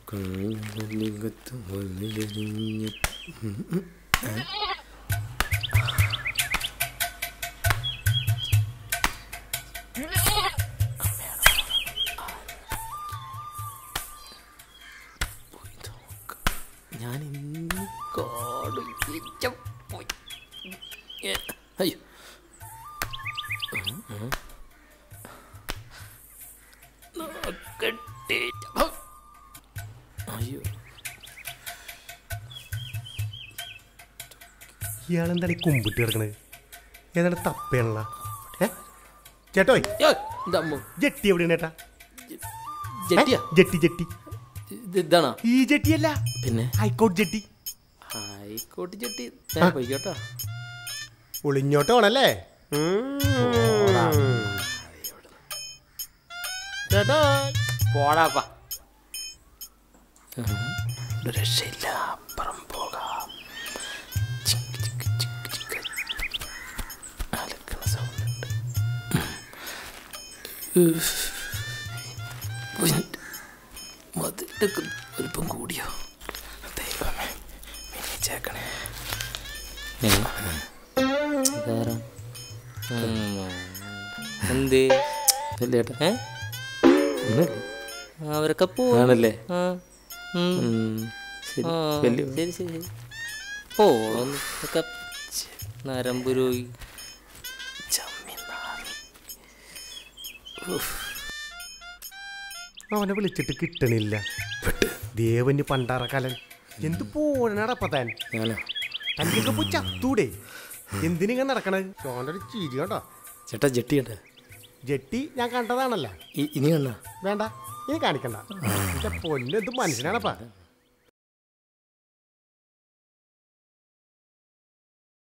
കണ്ണലിംഗത്ത് വന്നിരിഞ്ഞ് ഞാൻ ഇന്ന് കാട് പോയി. അയ്യോ അയ്യോ ഇയാളെന്താണ് ഈ കുമ്പിട്ട് കിടക്കണത്? ഏതാണ് തപ്പയാണല്ല? ചേട്ടോയ് ജെട്ടി എവിടെയാണ് ചേട്ടാ? ജെട്ടി ജെട്ടി ഇതാണോ? ഈ ജെട്ടിയല്ല, പിന്നെ ഹൈക്കോട്ട് ജെട്ടി. ഹൈക്കോട്ട് ജെട്ടി പോയിക്കോട്ടോ. ഒളിഞ്ഞോട്ടാണല്ലേ ചേട്ടാ? പോടാപ്പാ, രക്ഷയില്ല, അപ്പുറം പോകാം. അലക്കണ സൗണ്ട് മതിലൊക്കെ വലിപ്പം കൂടിയോ? ദൈവമേ, മിനിച്ചേക്കണേ. എന്തേ ചേട്ടാ? അവരൊക്കെ പോവാണല്ലേ? ശരി ശരി പോക്കെ നരമ്പുരോഗി. അവനെ വിളിച്ചിട്ട് കിട്ടണില്ല. ദേവന് പണ്ടാറക്കാലൻ എന്ത് പോണടപ്പത്താൻ തനിക്കൊക്കെ പോയി ചത്തൂടെ? എന്തിനിങ്ങനെ നടക്കണത്? ചോന്റെ ഒരു ചിരി കേട്ടോ ചേട്ടാ. ജെട്ടി കേട്ടെ? ജെട്ടി ഞാൻ കണ്ടതാണല്ലോ. ഇനി കണ്ട വേണ്ട, ഇനി കാണിക്കണ്ട. പൊന്നെന്ത് മനുഷ്യനാണപ്പാ.